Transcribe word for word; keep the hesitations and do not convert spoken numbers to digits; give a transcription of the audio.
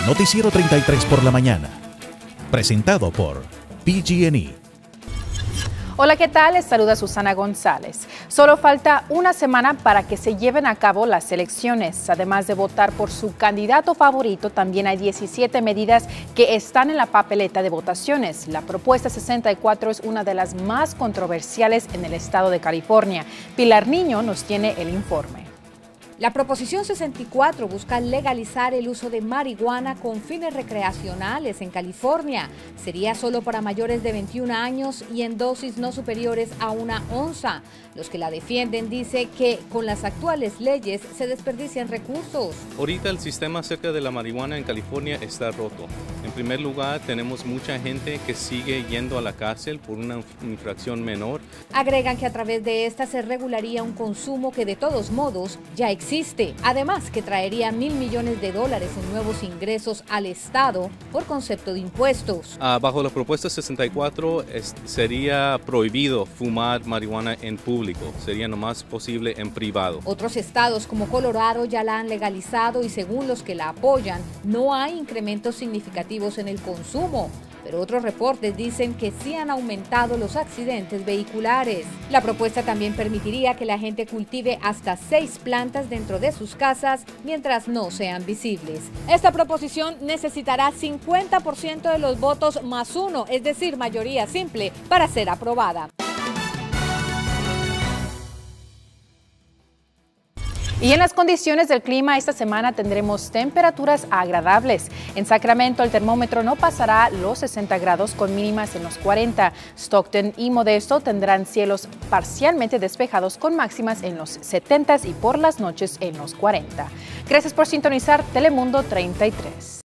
Noticiero treinta y tres por la mañana. Presentado por P G and E. Hola, ¿qué tal? Les saluda Susana González. Solo falta una semana para que se lleven a cabo las elecciones. Además de votar por su candidato favorito, también hay diecisiete medidas que están en la papeleta de votaciones. La propuesta sesenta y cuatro es una de las más controversiales en el estado de California. Pilar Niño nos tiene el informe. La proposición sesenta y cuatro busca legalizar el uso de marihuana con fines recreacionales en California. Sería solo para mayores de veintiún años y en dosis no superiores a una onza. Los que la defienden dicen que con las actuales leyes se desperdician recursos. Ahorita el sistema acerca de la marihuana en California está roto. En primer lugar, tenemos mucha gente que sigue yendo a la cárcel por una infracción menor. Agregan que a través de esta se regularía un consumo que de todos modos ya existe. Existe. Además que traería mil millones de dólares en nuevos ingresos al Estado por concepto de impuestos. Uh, bajo la propuesta sesenta y cuatro es, sería prohibido fumar marihuana en público, sería nomás posible en privado. Otros estados como Colorado ya la han legalizado y según los que la apoyan no hay incrementos significativos en el consumo. Pero otros reportes dicen que sí han aumentado los accidentes vehiculares. La propuesta también permitiría que la gente cultive hasta seis plantas dentro de sus casas mientras no sean visibles. Esta proposición necesitará cincuenta por ciento de los votos más uno, es decir, mayoría simple, para ser aprobada. Y en las condiciones del clima esta semana tendremos temperaturas agradables. En Sacramento el termómetro no pasará los sesenta grados con mínimas en los cuarenta. Stockton y Modesto tendrán cielos parcialmente despejados con máximas en los setenta y por las noches en los cuarenta. Gracias por sintonizar Telemundo treinta y tres.